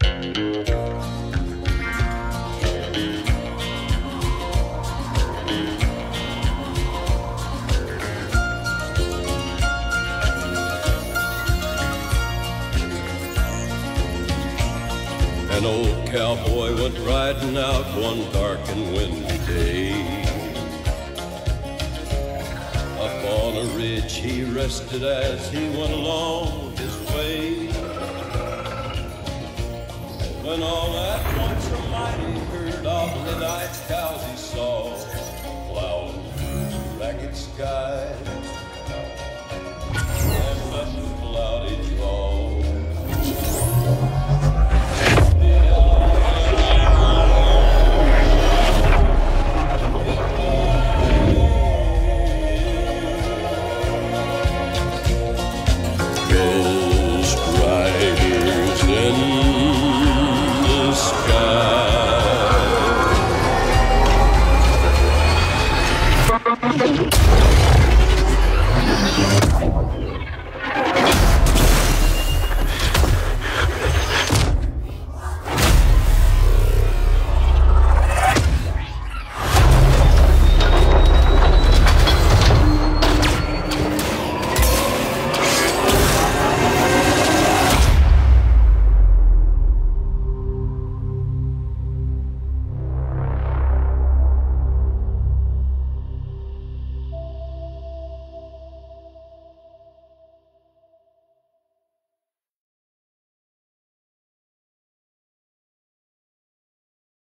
An old cowboy went riding out one dark and windy day. Up on a ridge he rested as he went along his way. When all at once a mighty herd of the night cows he saw plowing through the ragged skies.